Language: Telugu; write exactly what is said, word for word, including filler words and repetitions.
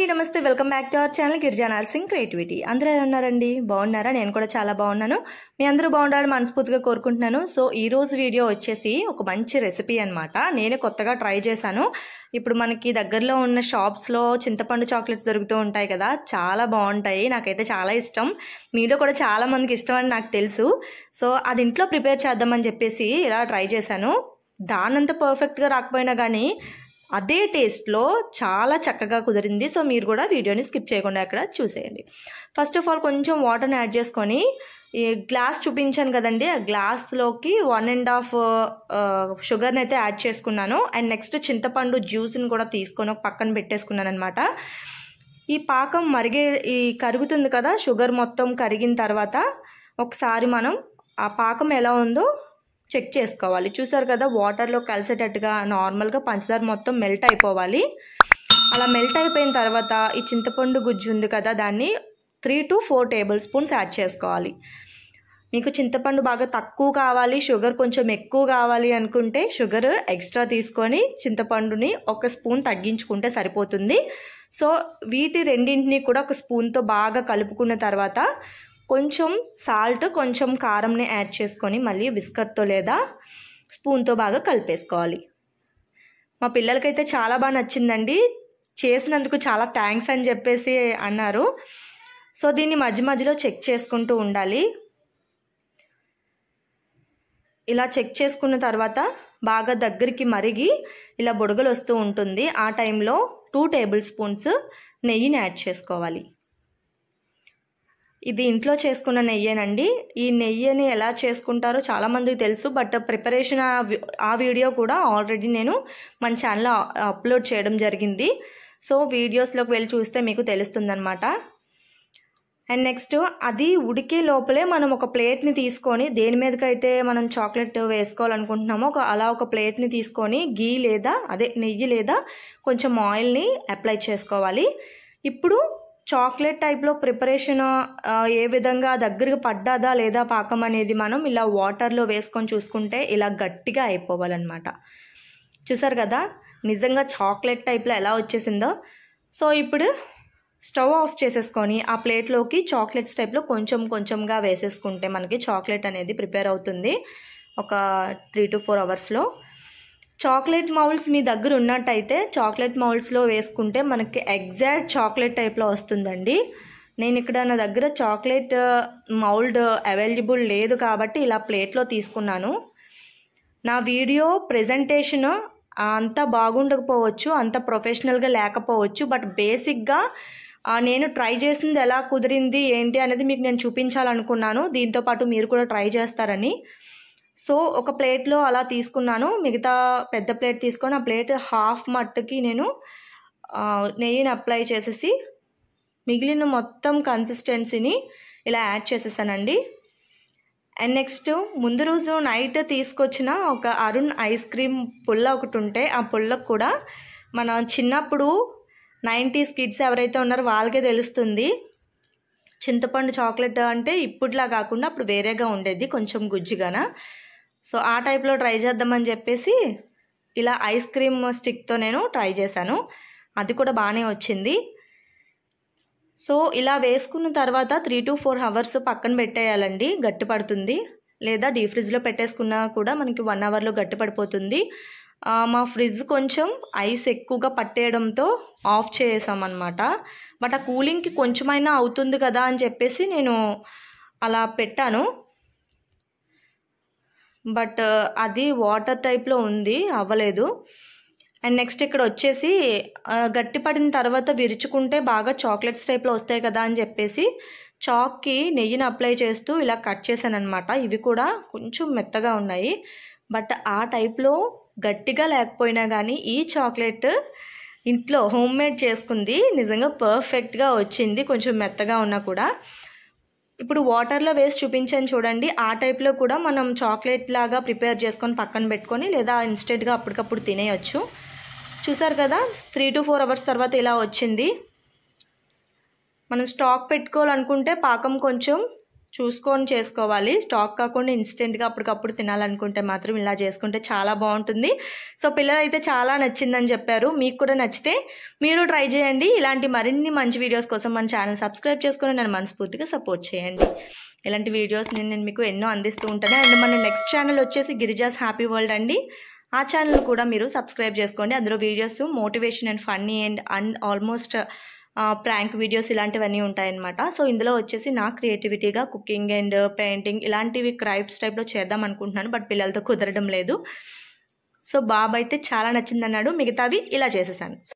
నమస్తే welcome back to our channel Girija Narsing creativity. అందరూ ఎలా ఉన్నారండి? బాగున్నారా? నేను కూడా చాలా బాగున్నాను. మీ అందరూ బాగుండాలని మనస్ఫూర్తిగా కోరుకుంటున్నాను. సో ఈ రోజు వీడియో వచ్చేసి ఒక మంచి రెసిపీ అనమాట. నేను కొత్తగా ట్రై చేశాను. ఇప్పుడు మనకి దగ్గరలో ఉన్న షాప్స్లో చింతపండు చాక్లెట్స్ దొరుకుతూ ఉంటాయి కదా, చాలా బాగుంటాయి. నాకైతే చాలా ఇష్టం. మీలో కూడా చాలా మందికి ఇష్టం అని నాకు తెలుసు. సో అది ఇంట్లో ప్రిపేర్ చేద్దామని చెప్పేసి ఇలా ట్రై చేశాను. దానంత పర్ఫెక్ట్గా రాకపోయినా కానీ అదే టేస్ట్లో చాలా చక్కగా కుదిరింది. సో మీరు కూడా వీడియోని స్కిప్ చేయకుండా అక్కడ చూసేయండి. ఫస్ట్ ఆఫ్ ఆల్ కొంచెం వాటర్ని యాడ్ చేసుకొని, ఈ గ్లాస్ చూపించాను కదండి, ఆ గ్లాస్లోకి వన్ అండ్ హాఫ్ షుగర్ని అయితే యాడ్ చేసుకున్నాను. అండ్ నెక్స్ట్ చింతపండు జ్యూస్ని కూడా తీసుకొని ఒక పక్కన పెట్టేసుకున్నాను అనమాట. ఈ పాకం మరిగే ఈ కరుగుతుంది కదా, షుగర్ మొత్తం కరిగిన తర్వాత ఒకసారి మనం ఆ పాకం ఎలా ఉందో చెక్ చేసుకోవాలి. చూసారు కదా, వాటర్లో కలిసేటట్టుగా నార్మల్గా పంచదార మొత్తం మెల్ట్ అయిపోవాలి. అలా మెల్ట్ అయిపోయిన తర్వాత ఈ చింతపండు గుజ్జు ఉంది కదా, దాన్ని three to four tablespoons add చేసుకోవాలి. మీకు చింతపండు బాగా తక్కువ కావాలి, షుగర్ కొంచెం ఎక్కువ కావాలి అనుకుంటే షుగర్ ఎక్స్ట్రా తీసుకొని చింతపండుని ఒక స్పూన్ తగ్గించుకుంటే సరిపోతుంది. సో వీటి రెండింటిని కూడా ఒక స్పూన్తో బాగా కలుపుకున్న తర్వాత కొంచెం సాల్ట్, కొంచెం కారంని యాడ్ చేసుకొని మళ్ళీ విస్కర్తో లేదా స్పూన్తో బాగా కలిపేసుకోవాలి. మా పిల్లలకైతే చాలా బాగా నచ్చిందండి. చేసినందుకు చాలా థ్యాంక్స్ అని చెప్పేసి అన్నారు. సో దీన్ని మధ్య మధ్యలో చెక్ చేసుకుంటూ ఉండాలి. ఇలా చెక్ చేసుకున్న తర్వాత బాగా దగ్గరికి మరిగి ఇలా బుడగలు వస్తూ ఉంటుంది. ఆ టైంలో టూ టేబుల్ స్పూన్స్ నెయ్యిని యాడ్ చేసుకోవాలి. ఇది ఇంట్లో చేసుకున్న నెయ్యేనండి. ఈ నెయ్యిని ఎలా చేసుకుంటారో చాలామందికి తెలుసు, బట్ ప్రిపరేషన్ ఆ వీడియో కూడా ఆల్రెడీ నేను మన ఛానల్లో అప్లోడ్ చేయడం జరిగింది. సో వీడియోస్లోకి వెళ్ళి చూస్తే మీకు తెలుస్తుంది అనమాట. అండ్ నెక్స్ట్ అది ఉడికే లోపలే మనం ఒక ప్లేట్ని తీసుకొని, దేని మీదకైతే మనం చాక్లెట్ వేసుకోవాలనుకుంటున్నామో ఒక అలా ఒక ప్లేట్ని తీసుకొని గీ లేదా అదే నెయ్యి లేదా కొంచెం ఆయిల్ని అప్లై చేసుకోవాలి. ఇప్పుడు చాక్లెట్ టైప్లో ప్రిపరేషన్ ఏ విధంగా దగ్గరకు పడ్డాదా లేదా పాకం అనేది మనం ఇలా వాటర్లో వేసుకొని చూసుకుంటే ఇలా గట్టిగా అయిపోవాలన్నమాట. చూసారు కదా నిజంగా చాక్లెట్ టైప్లో ఎలా వచ్చేసిందో. సో ఇప్పుడు స్టవ్ ఆఫ్ చేసేసుకొని ఆ ప్లేట్లోకి చాక్లెట్స్ టైప్లో కొంచెం కొంచెంగా వేసేసుకుంటే మనకి చాక్లెట్ అనేది ప్రిపేర్ అవుతుంది ఒక త్రీ టు ఫోర్ అవర్స్లో. చాక్లెట్ మౌల్డ్స్ మీ దగ్గర ఉన్నట్టయితే చాక్లెట్ మౌల్డ్స్లో వేసుకుంటే మనకి ఎగ్జాక్ట్ చాక్లెట్ టైప్లో వస్తుందండి. నేను ఇక్కడ నా దగ్గర చాక్లెట్ మౌల్డ్ అవైలబుల్ లేదు కాబట్టి ఇలా ప్లేట్లో తీసుకున్నాను. నా వీడియో ప్రెజెంటేషన్ అంత బాగుండకపోవచ్చు, అంత ప్రొఫెషనల్గా లేకపోవచ్చు, బట్ బేసిక్గా నేను ట్రై చేసింది ఎలా కుదిరింది ఏంటి అనేది మీకు నేను చూపించాలనుకున్నాను. దీంతోపాటు మీరు కూడా ట్రై చేస్తారని. సో ఒక ప్లేట్లో అలా తీసుకున్నాను. మిగతా పెద్ద ప్లేట్ తీసుకొని ఆ ప్లేట్ హాఫ్ మట్టుకి నేను నెయ్యిని అప్లై చేసేసి మిగిలిన మొత్తం కన్సిస్టెన్సీని ఇలా యాడ్ చేసేసానండి. అండ్ నెక్స్ట్ ముందు రోజు నైట్ తీసుకొచ్చిన ఒక అరుణ్ ఐస్ క్రీమ్ పుల్ల ఒకటి ఉంటే ఆ పుల్లకు కూడా మన చిన్నప్పుడు నైంటీస్ కిడ్స్ ఎవరైతే ఉన్నారో వాళ్ళకే తెలుస్తుంది. చింతపండు చాక్లెట్ అంటే ఇప్పుడులా కాకుండా అప్పుడు వేరేగా ఉండేది, కొంచెం గుజ్జుగాన. సో ఆ టైప్లో ట్రై చేద్దామని చెప్పేసి ఇలా ఐస్ క్రీమ్ స్టిక్తో నేను ట్రై చేశాను. అది కూడా బాగానే వచ్చింది. సో ఇలా వేసుకున్న తర్వాత త్రీ టు ఫోర్ అవర్స్ పక్కన పెట్టేయాలండి, గట్టి పడుతుంది. లేదా డీ ఫ్రిడ్జ్లో పెట్టేసుకున్నా కూడా మనకి వన్ అవర్లో గట్టి పడిపోతుంది. మా ఫ్రిడ్జ్ కొంచెం ఐస్ ఎక్కువగా పట్టేయడంతో ఆఫ్ చేసామన్నమాట. బట్ ఆ కూలింగ్కి కొంచెమైనా అవుతుంది కదా అని చెప్పేసి నేను అలా పెట్టాను. బట్ అది వాటర్ టైప్లో ఉంది, అవ్వలేదు. అండ్ నెక్స్ట్ ఇక్కడ వచ్చేసి గట్టి పడిన తర్వాత విరుచుకుంటే బాగా చాక్లెట్స్ టైప్లో వస్తాయి కదా అని చెప్పేసి చాక్కి నెయ్యిని అప్లై చేస్తూ ఇలా కట్ చేశాను అనమాట. ఇవి కూడా కొంచెం మెత్తగా ఉన్నాయి, బట్ ఆ టైప్లో గట్టిగా లేకపోయినా కానీ ఈ చాక్లెట్ ఇంట్లో హోమ్ మేడ్ చేసుకుంది నిజంగా పర్ఫెక్ట్గా వచ్చింది, కొంచెం మెత్తగా ఉన్నా కూడా. ఇప్పుడు వాటర్లో వేసి చూపించాను చూడండి, ఆ టైప్లో కూడా మనం చాక్లెట్ లాగా ప్రిపేర్ చేసుకొని పక్కన పెట్టుకొని లేదా ఇన్స్టెంట్గా అప్పటికప్పుడు తినేయచ్చు. చూసారు కదా త్రీ టు ఫోర్ అవర్స్ తర్వాత ఇలా వచ్చింది. మనం స్టాక్ పెట్టుకోవాలనుకుంటే పాకం కొంచెం చూసుకొని చేసుకోవాలి. స్టాక్ కాకుండా ఇన్స్టెంట్గా అప్పటికప్పుడు తినాలనుకుంటే మాత్రం ఇలా చేసుకుంటే చాలా బాగుంటుంది. సో పిల్లలైతే చాలా నచ్చిందని చెప్పారు. మీకు కూడా నచ్చితే మీరు ట్రై చేయండి. ఇలాంటి మరిన్ని మంచి వీడియోస్ కోసం మన ఛానల్ సబ్స్క్రైబ్ చేసుకొని నన్ను మనస్ఫూర్తిగా సపోర్ట్ చేయండి. ఇలాంటి వీడియోస్ నేను నేను మీకు ఎన్నో అందిస్తూ ఉంటాను. అండ్ మన నెక్స్ట్ ఛానల్ వచ్చేసి గిరిజాస్ హ్యాపీ వరల్డ్ అండి. ఆ ఛానల్ కూడా మీరు సబ్స్క్రైబ్ చేసుకోండి. అందులో videos motivation and funny and and almost prank videos ఇలాంటివన్నీ ఉంటాయన్నమాట. సో ఇందులో వచ్చేసి నా క్రియేటివిటీగా కుకింగ్ అండ్ పెయింటింగ్ ఇలాంటివి క్రాఫ్ట్స్ టైప్లో చేద్దాం అనుకుంటున్నాను. బట్ పిల్లలతో కుదరడం లేదు. సో బాబు అయితే చాలా నచ్చిందన్నాడు. మిగతావి ఇలా చేసేసాను.